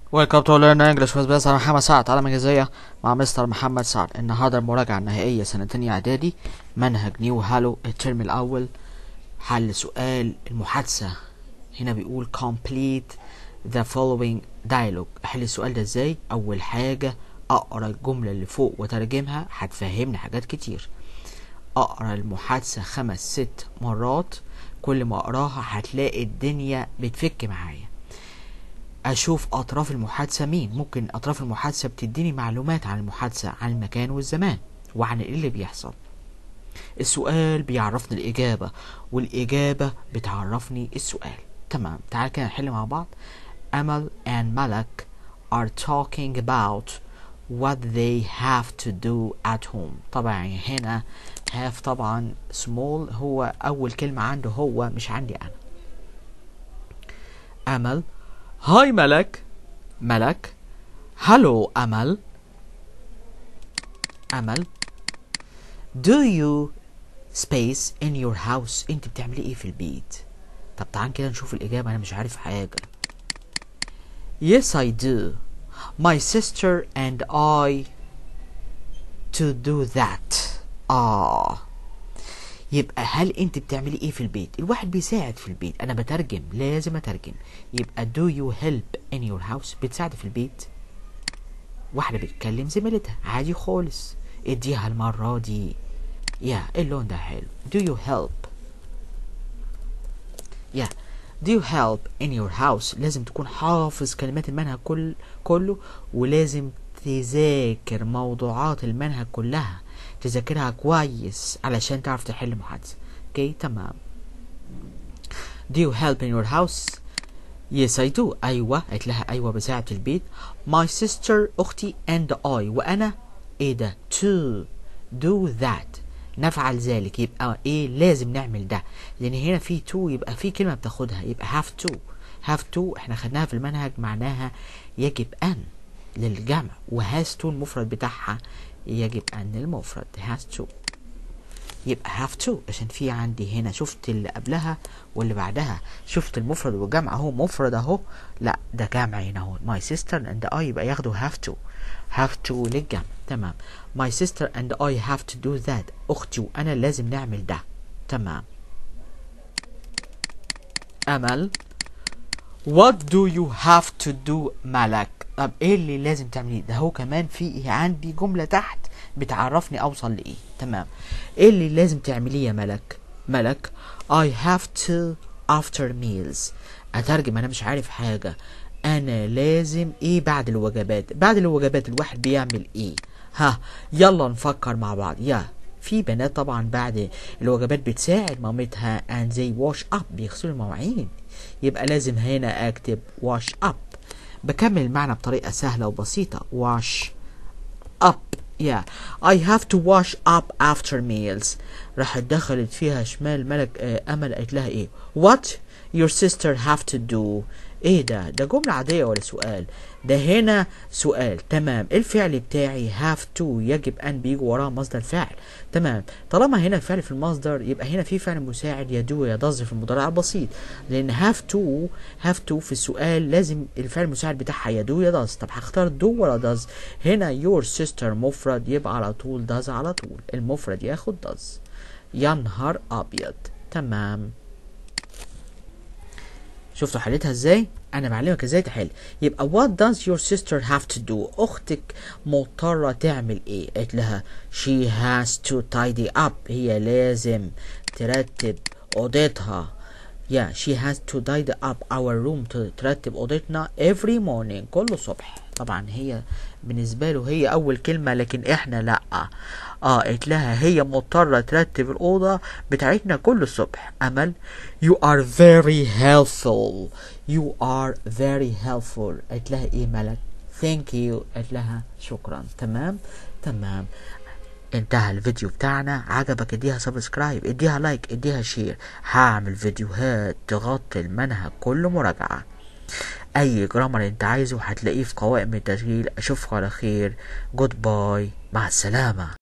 Welcome to Learn English with مستر محمد سعد على مجازية مع مستر محمد سعد. النهارده المراجعة النهائية سنة تانية إعدادي منهج نيو هالو الترم الأول. حل سؤال المحادثة. هنا بيقول complete the following dialogue. أحل السؤال ده إزاي؟ أول حاجة أقرأ الجملة اللي فوق وترجمها، هتفهمني حاجات كتير. أقرأ المحادثة 5-6 مرات، كل ما أقراها هتلاقي الدنيا بتفك معايا. اشوف اطراف المحادثة مين، ممكن اطراف المحادثة بتديني معلومات عن المحادثة، عن المكان والزمان وعن ايه اللي بيحصل. السؤال بيعرفني الاجابة والاجابة بتعرفني السؤال. تمام، تعال كده نحل مع بعض. امل and ملك are talking about what they have to do at home. طبعا هنا have طبعا small، هو اول كلمة عنده هو، مش عندي انا. امل هاي ملك هلو أمل do you space in your house. انت بتعملي ايه في البيت؟ طب تعال كده نشوف الإجابة، أنا مش عارف حاجة. yes I do my sister and I to do that. يبقى هل انت بتعملي ايه في البيت؟ الواحد بيساعد في البيت، انا بترجم، لازم اترجم. يبقى do you help in your house، بتساعد في البيت. واحدة بتكلم زميلتها عادي خالص، اديها المرة دي اللون ده حلو. do you help do you help in your house. لازم تكون حافظ كلمات المنهج كله، ولازم تذاكر موضوعات المنهج كلها، تذاكرها كويس علشان تعرف تحل محادثة. اوكي تمام. do you help in your house. yes I do. ايوه، قلت لها ايوه بساعد في البيت. my sister اختي and I وانا ايه ده to do that، نفعل ذلك. يبقى ايه؟ لازم نعمل ده، لان هنا في to يبقى في كلمة بتاخدها، يبقى have to احنا خدناها في المنهج، معناها يجب ان للجمع، وهاز تو المفرد بتاعها يجب ان المفرد has to. يبقى have to عشان في عندي هنا، شفت اللي قبلها واللي بعدها، شفت المفرد والجمع اهو، مفرد اهو، لا ده جمع هنا اهو. my sister and I يبقى ياخدوا have to للجمع. تمام. my sister and I have to do that. اختي وانا لازم نعمل ده. تمام. امل what do you have to do ملك. طب ايه اللي لازم تعمليه؟ ده هو كمان في عندي جملة تحت بتعرفني اوصل لايه. تمام. ايه اللي لازم تعمليه يا ملك I have to after meals. اترجم، انا مش عارف حاجة. انا لازم ايه بعد الوجبات الواحد بيعمل ايه؟ يلا نفكر مع بعض. في بنات طبعا بعد الوجبات بتساعد مامتها and they wash up، بيغسلوا المواعين. يبقى لازم هنا اكتب wash up. بكمل المعنى بطريقة سهلة وبسيطة. wash up. I have to wash up after meals. راح دخلت فيها شمال ملك. امل قالت لها ايه؟ what your sister have to do. ايه ده جملة عادية ولا سؤال؟ ده هنا سؤال. تمام. الفعل بتاعي have to يجب ان بيجي وراه مصدر فعل. تمام. طالما هنا الفعل في المصدر، يبقى هنا في فعل مساعد يدو يضز في المضارع البسيط، لان have to في السؤال لازم الفعل المساعد بتاعها يدو يضز. طب هختار دو ولا دز؟ هنا your sister مفرد، يبقى على طول دز، على طول المفرد ياخد دز. يا نهار ابيض. تمام. شفتوا حلتها ازاي؟ انا بعلمك ازاي تحل. يبقى what does your sister have to do. اختك مضطرة تعمل ايه؟ قالت لها she has to tidy up، هي لازم ترتب اوضتها. she has to tidy up our room، ترتب اوضتنا every morning، كل صبح. طبعا هي بالنسبة له هي اول كلمة، لكن احنا لا. قلت لها هي مضطرة ترتب الأوضة بتاعتنا كل صبح. أمل you are very helpful. قلت لها إيه ملك؟ thank you. قلت لها شكرا. تمام. انتهى الفيديو بتاعنا. عجبك اديها سبسكرايب، اديها لايك، اديها شير. هعمل فيديوهات تغطي المنهج كله مراجعة. اي جرامر انت عايزه هتلاقيه في قوائم التسجيل. اشوفك على خير. جود باي، مع السلامة.